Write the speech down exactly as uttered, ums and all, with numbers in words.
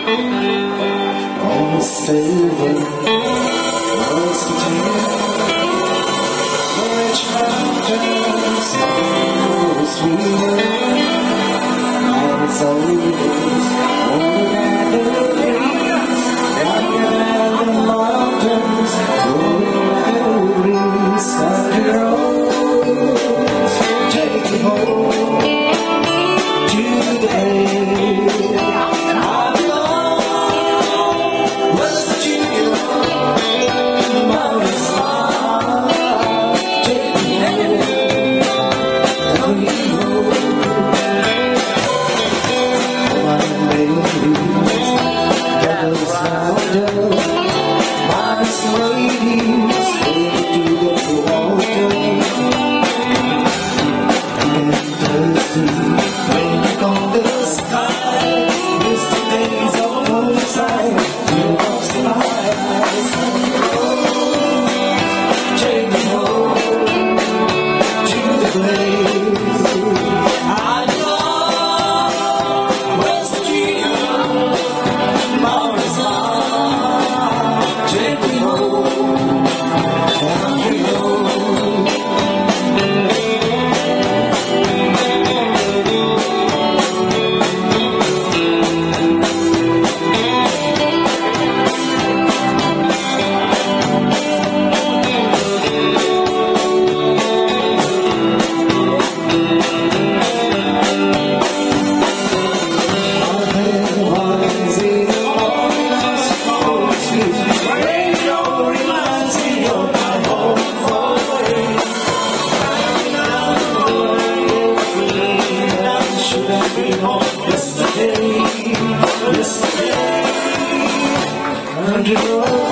On the silver was the tale, which mountains was sweeter. All its overs, older than the breeze, younger than the mountains, growing like a breeze. Country roads, take me home to the grave. Yesterday, yesterday,